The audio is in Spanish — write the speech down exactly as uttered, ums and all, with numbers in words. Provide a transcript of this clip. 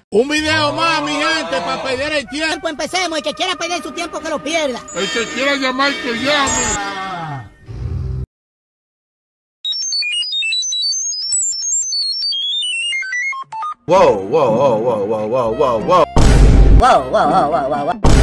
Un video más, mi gente, para perder el tiempo. Empecemos, el que quiera perder su tiempo que lo pierda. El que quiera llamar, que llame. Wow, wow, wow, wow, wow, wow, wow, wow. Wow, wow, wow, wow, wow, wow.